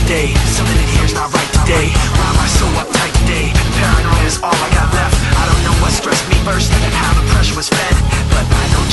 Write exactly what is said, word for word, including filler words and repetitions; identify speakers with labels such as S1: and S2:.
S1: today. Something in here's not right today. Why am I so uptight today? Paranoia is all I got left. I don't know what stressed me first, how the pressure was fed, but I know